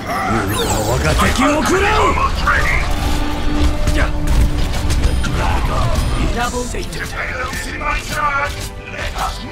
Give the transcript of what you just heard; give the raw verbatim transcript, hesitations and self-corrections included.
我が敵を食らう。Double Satan. My turn. Let us